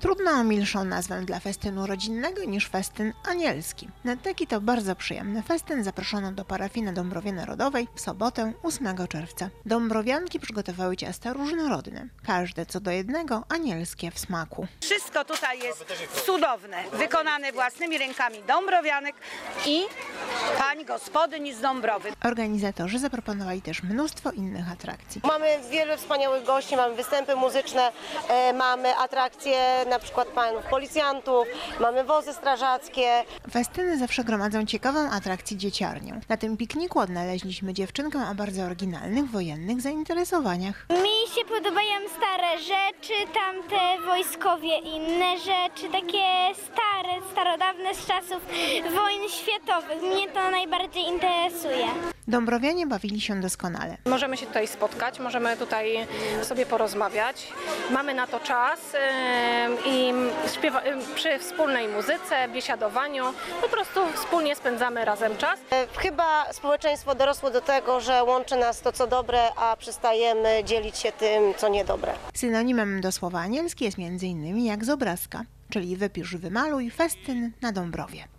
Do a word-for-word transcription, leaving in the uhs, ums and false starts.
Trudno o milszą nazwę dla festynu rodzinnego niż festyn anielski. Na taki to bardzo przyjemny festyn zaproszono do parafii na Dąbrowie Narodowej w sobotę ósmego czerwca. Dąbrowianki przygotowały ciasta różnorodne, każde co do jednego anielskie w smaku. Wszystko tutaj jest cudowne, wykonane własnymi rękami dąbrowianek i pań gospodyń z Dąbrowy. Organizatorzy zaproponowali też mnóstwo innych atrakcji. Mamy wiele wspaniałych gości, mamy występy muzyczne, e, mamy atrakcje na przykład panów policjantów, mamy wozy strażackie. Festyny zawsze gromadzą ciekawą atrakcję dzieciarnię. Na tym pikniku odnaleźliśmy dziewczynkę o bardzo oryginalnych wojennych zainteresowaniach. Mi się podobają stare rzeczy, tamte wojskowie inne rzeczy, takie stare, starodawne z czasów wojen światowych. Mnie to najbardziej interesuje. Dąbrowianie bawili się doskonale. Możemy się tutaj spotkać, możemy tutaj sobie porozmawiać. Mamy na to czas i śpiewa, przy wspólnej muzyce, biesiadowaniu po prostu wspólnie spędzamy razem czas. E, chyba społeczeństwo dorosło do tego, że łączy nas to co dobre, a przestajemy dzielić się tym co niedobre. Synonimem do słowa anielskie jest między innymi jak z obrazka, czyli wypisz, wymaluj, festyn na Dąbrowie.